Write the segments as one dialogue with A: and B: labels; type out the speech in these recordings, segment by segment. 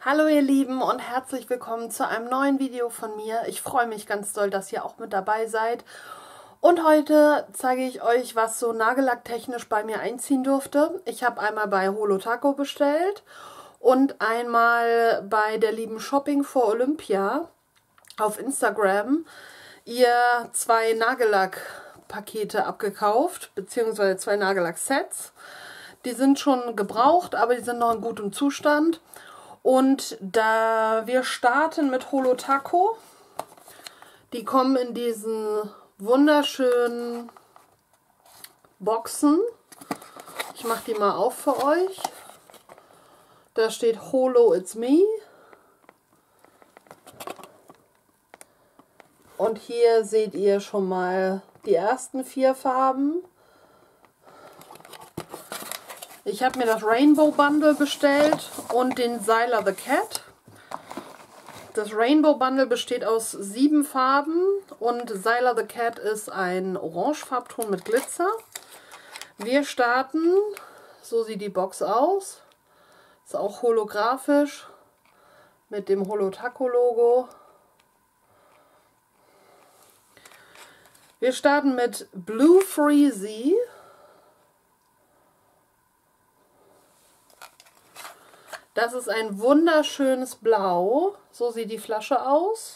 A: Hallo ihr Lieben und herzlich willkommen zu einem neuen Video von mir. Ich freue mich ganz doll, dass ihr auch mit dabei seid. Und heute zeige ich euch, was so nagellacktechnisch bei mir einziehen durfte. Ich habe einmal bei Holotaco bestellt und einmal bei der lieben Shopping for Olympia auf Instagram ihr 2 Nagellackpakete abgekauft, beziehungsweise 2 Nagellack-Sets. Die sind schon gebraucht, aber die sind noch in gutem Zustand. Und da wir starten mit Holotaco, die kommen in diesen wunderschönen Boxen. Ich mache die mal auf für euch. Da steht Holo It's Me. Und hier seht ihr schon mal die ersten 4 Farben. Ich habe mir das Rainbow Bundle bestellt und den Zyla the Cat. Das Rainbow Bundle besteht aus 7 Farben und Zyla the Cat ist ein Orangefarbton mit Glitzer. Wir starten, so sieht die Box aus. Ist auch holographisch mit dem Holotaco Logo. Wir starten mit Blue Freezy. Das ist ein wunderschönes Blau. So sieht die Flasche aus.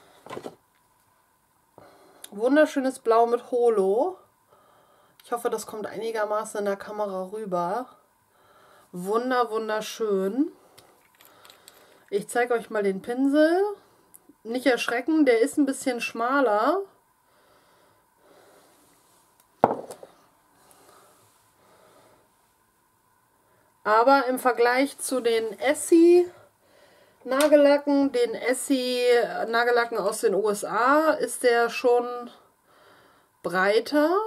A: Wunderschönes Blau mit Holo. Ich hoffe, das kommt einigermaßen in der Kamera rüber. Wunderschön. Ich zeige euch mal den Pinsel. Nicht erschrecken, der ist ein bisschen schmaler. Aber im Vergleich zu den Essie Nagellacken, den Essie Nagellacken aus den USA, ist der schon breiter.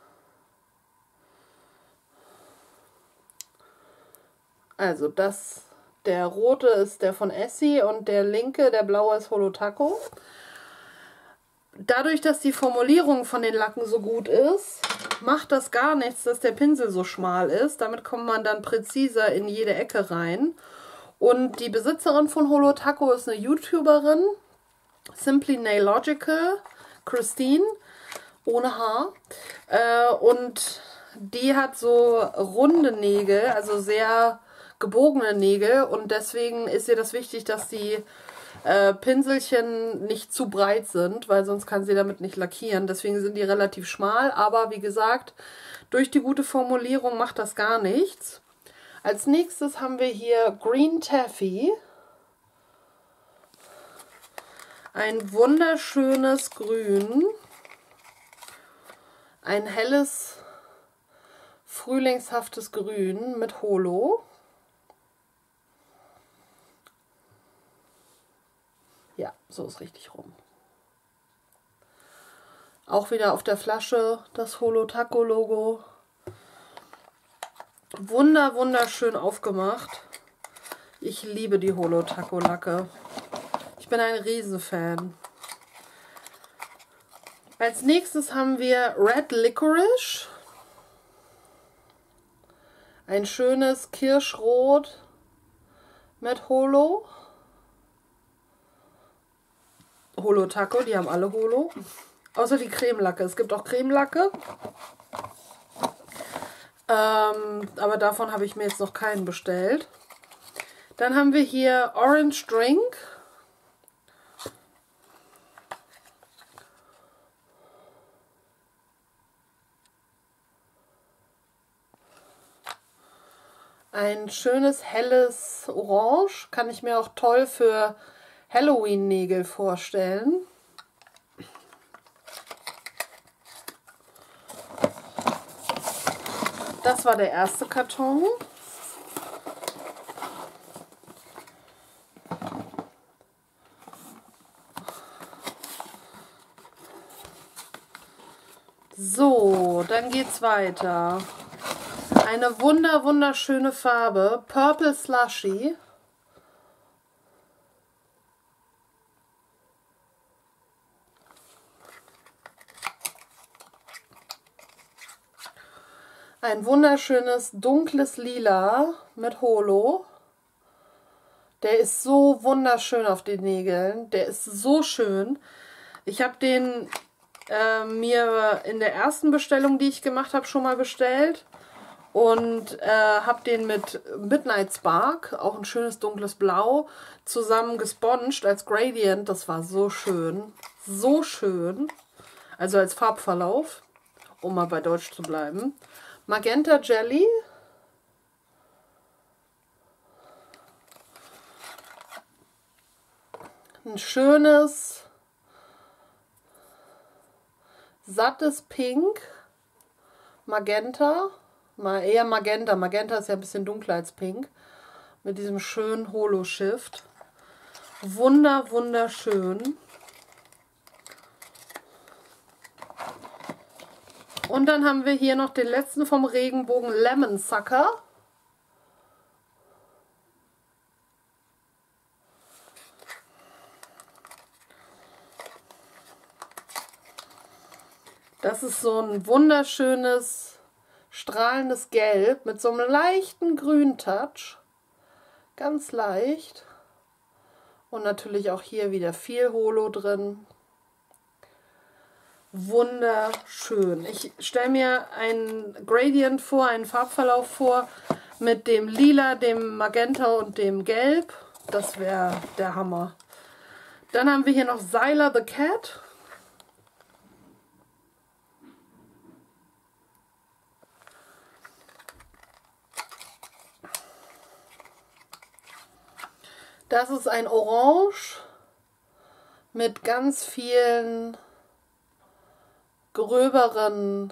A: Also der rote ist der von Essie und der linke, der blaue, ist Holotaco. Dadurch, dass die Formulierung von den Lacken so gut ist, macht das gar nichts, dass der Pinsel so schmal ist. Damit kommt man dann präziser in jede Ecke rein. Und die Besitzerin von Holotaco ist eine YouTuberin, Simply Nailogical, Christine, ohne Haar. Und die hat so runde Nägel, also sehr gebogene Nägel. Und deswegen ist ihr das wichtig, dass die Pinselchen nicht zu breit sind, weil sonst kann sie damit nicht lackieren. Deswegen sind die relativ schmal, aber wie gesagt, durch die gute Formulierung macht das gar nichts. Als nächstes haben wir hier Green Taffy. Ein wunderschönes Grün. Ein helles, frühlingshaftes Grün mit Holo. Ja, so ist richtig rum. Auch wieder auf der Flasche das Holotaco Logo. Wunderschön aufgemacht. Ich liebe die Holotaco Lacke. Ich bin ein Riesenfan. Als nächstes haben wir Red Licorice. Ein schönes Kirschrot mit Holo. Holotaco, die haben alle Holo. Außer die Cremelacke. Es gibt auch Cremelacke. Aber davon habe ich mir jetzt noch keinen bestellt. Dann haben wir hier Orange Drink. Ein schönes helles Orange. Kann ich mir auch toll für Halloween-Nägel vorstellen. Das war der erste Karton. So, dann geht's weiter. Eine wunderschöne Farbe, Purple Slushy. Ein wunderschönes dunkles Lila mit Holo. Der ist so wunderschön auf den Nägeln. Der ist so schön. Ich habe den mir in der ersten Bestellung, die ich gemacht habe, schon mal bestellt. Und habe den mit Midnight Spark, auch ein schönes dunkles Blau, zusammen gesponged als Gradient. Das war so schön. So schön. Also als Farbverlauf, um mal bei Deutsch zu bleiben. Magenta Jelly. Ein schönes, sattes Pink. Magenta. Mal eher Magenta. Magenta ist ja ein bisschen dunkler als Pink. Mit diesem schönen Holo-Shift. Wunderschön. Und dann haben wir hier noch den letzten vom Regenbogen, Lemon Sucker. Das ist so ein wunderschönes, strahlendes Gelb mit so einem leichten Grün-Touch. Ganz leicht. Und natürlich auch hier wieder viel Holo drin. Wunderschön. Ich stelle mir einen Gradient vor, einen Farbverlauf vor mit dem Lila, dem Magenta und dem Gelb. Das wäre der Hammer. Dann haben wir hier noch Zyla the Cat. Das ist ein Orange mit ganz vielen gröberen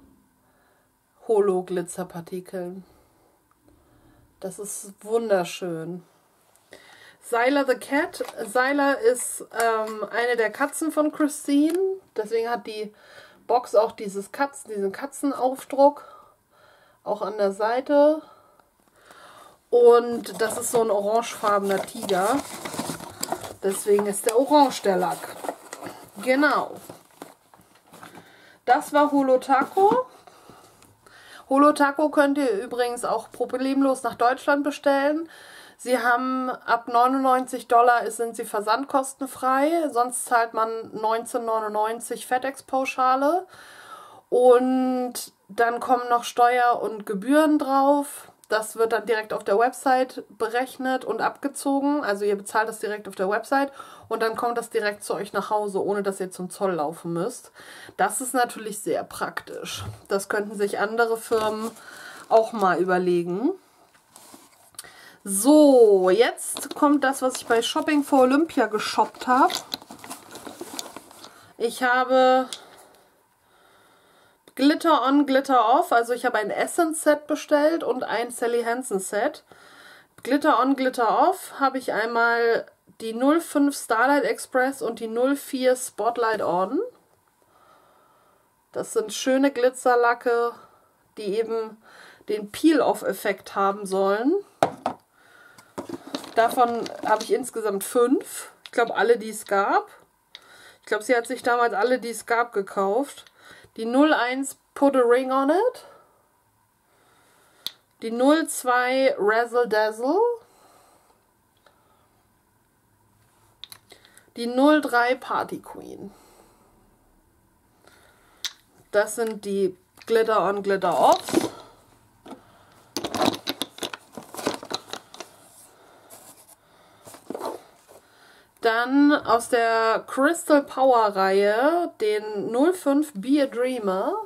A: Holo-Glitzerpartikeln. Das ist wunderschön. Zyla the Cat. Zyla ist eine der Katzen von Christine. Deswegen hat die Box auch diesen Katzenaufdruck. Auch an der Seite. Und das ist so ein orangefarbener Tiger. Deswegen ist der orange der Lack. Genau. Das war Holotaco. Holotaco könnt ihr übrigens auch problemlos nach Deutschland bestellen. Sie haben ab $99 sind sie versandkostenfrei. Sonst zahlt man 19,99 FedEx-Pauschale. Und dann kommen noch Steuer und Gebühren drauf. Das wird dann direkt auf der Website berechnet und abgezogen. Also ihr bezahlt das direkt auf der Website und dann kommt das direkt zu euch nach Hause, ohne dass ihr zum Zoll laufen müsst. Das ist natürlich sehr praktisch. Das könnten sich andere Firmen auch mal überlegen. So, jetzt kommt das, was ich bei Shopping for Olympia geshoppt habe. Ich habe Glitter on, Glitter off. Also ich habe ein Essence Set bestellt und ein Sally Hansen Set. Glitter on, Glitter off habe ich einmal die 05 Starlight Express und die 04 Spotlight On. Das sind schöne Glitzerlacke, die eben den Peel-Off-Effekt haben sollen. Davon habe ich insgesamt 5. Ich glaube alle, die es gab. Ich glaube, sie hat sich damals alle, die es gab, gekauft. Die 01 Put a Ring on It. Die 02 Razzle Dazzle. Die 03 Party Queen. Das sind die Glitter on, Glitter off. Dann aus der Crystal Power Reihe den 05 Be a Dreamer.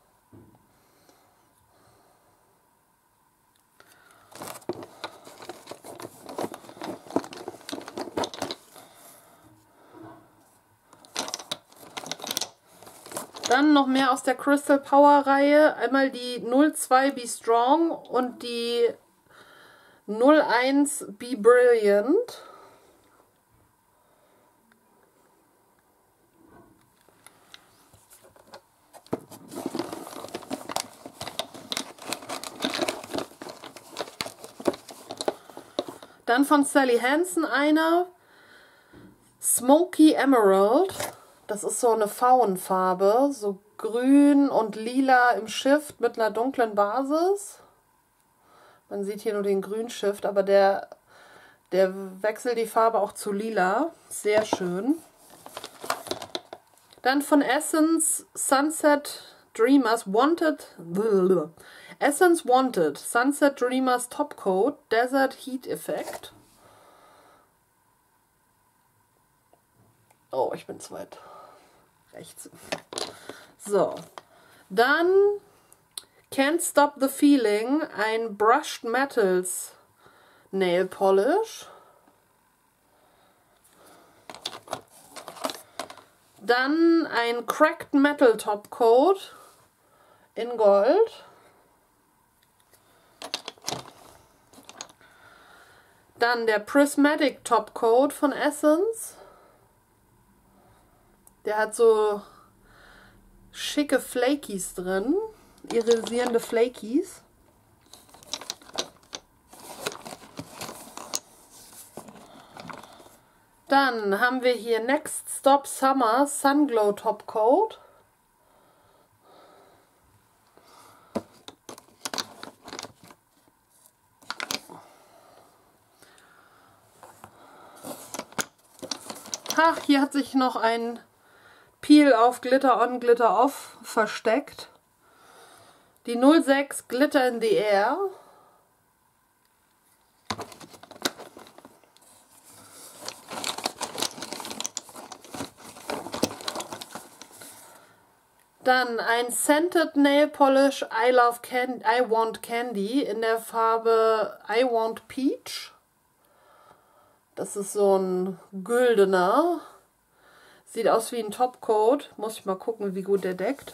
A: Dann noch mehr aus der Crystal Power Reihe. Einmal die 02 Be Strong und die 01 Be Brilliant. Dann von Sally Hansen eine Smoky Emerald. Das ist so eine Pfauenfarbe, so grün und lila im Shift mit einer dunklen Basis. Man sieht hier nur den Grünshift, aber Der wechselt die Farbe auch zu lila. Sehr schön. Dann von Essence Sunset Dreamers Wanted. Essence Wanted Sunset Dreamers Top Coat Desert Heat Effect. Oh, ich bin zu weit rechts. So. Dann Can't Stop the Feeling, ein Brushed Metals Nail Polish. Dann ein Cracked Metal Top Coat in Gold. Dann der Prismatic Top Coat von Essence. Der hat so schicke Flakies drin. Irisierende Flakies. Dann haben wir hier Next Stop Summer Sunglow Top Coat. Ach, hier hat sich noch ein Peel auf Glitter on Glitter off versteckt. Die 06 Glitter in the Air. Dann ein Scented Nail Polish I Want Candy in der Farbe I Want Peach. Das ist so ein güldener. Sieht aus wie ein Topcoat. Muss ich mal gucken, wie gut der deckt.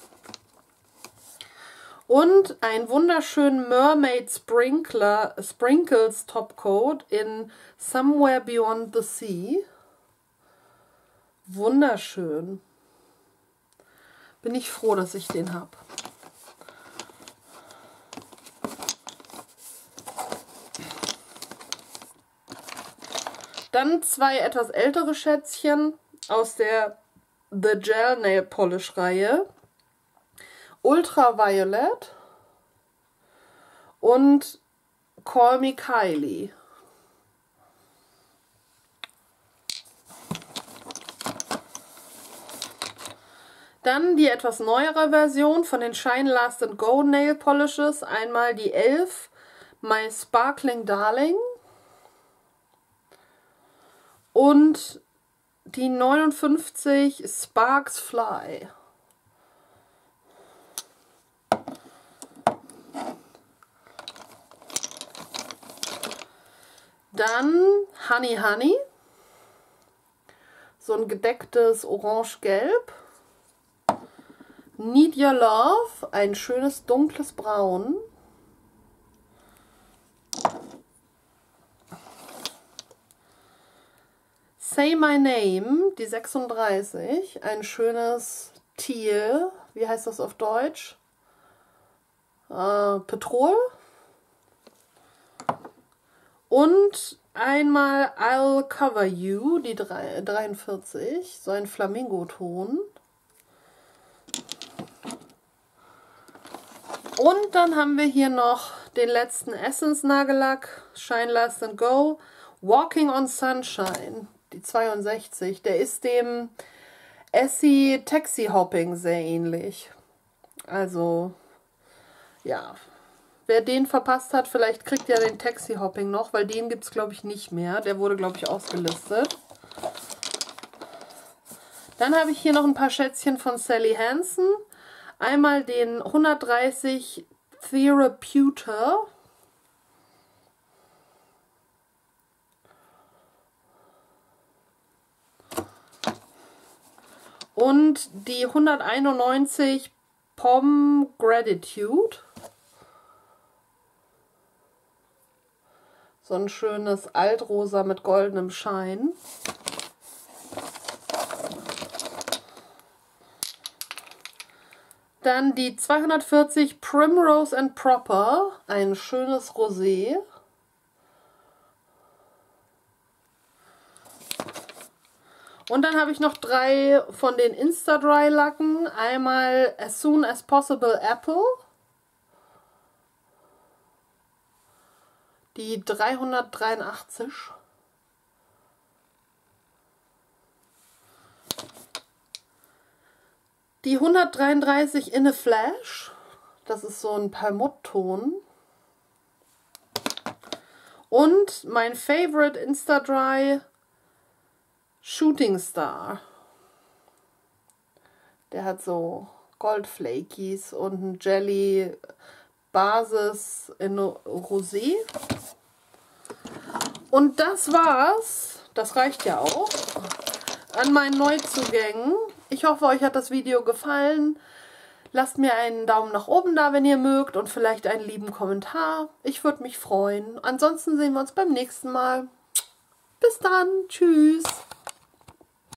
A: Und ein wunderschönen Mermaid Sprinkles Topcoat in Somewhere Beyond the Sea. Wunderschön. Bin ich froh, dass ich den habe. Dann zwei etwas ältere Schätzchen aus der The Gel Nail Polish Reihe. Ultraviolet und Call Me Kylie. Dann die etwas neuere Version von den Shine Last and Go Nail Polishes. Einmal die 11 My Sparkling Darling und die 59 Sparks Fly. Dann Honey Honey, so ein gedecktes Orange-Gelb. Need Your Love, ein schönes dunkles Braun. Say My Name, die 36, ein schönes Teal. Wie heißt das auf Deutsch? Petrol. Und einmal I'll Cover You, die 43, so ein Flamingo-Ton. Und dann haben wir hier noch den letzten Essence Nagellack, Shine Last and Go, Walking on Sunshine, die 62. Der ist dem Essie Taxi Hopping sehr ähnlich. Also, ja, wer den verpasst hat, vielleicht kriegt ja den Taxi Hopping noch, weil den gibt es, glaube ich, nicht mehr. Der wurde, glaube ich, ausgelistet. Dann habe ich hier noch ein paar Schätzchen von Sally Hansen. Einmal den 130 Theraputer. Und die 191 Pom Gratitude. So ein schönes Altrosa mit goldenem Schein. Dann die 240 Primrose and Proper, ein schönes Rosé. Und dann habe ich noch drei von den Insta-Dry Lacken. Einmal As Soon as Possible Apple. Die 383. Die 133 in a Flash. Das ist so ein Perlmuttton. Und mein Favorite Insta-Dry Shooting Star. Der hat so Goldflakies und ein Jelly Basis in Rosé. Und das war's. Das reicht ja auch an meinen Neuzugängen. Ich hoffe, euch hat das Video gefallen. Lasst mir einen Daumen nach oben da, wenn ihr mögt, und vielleicht einen lieben Kommentar. Ich würde mich freuen. Ansonsten sehen wir uns beim nächsten Mal. Bis dann. Tschüss.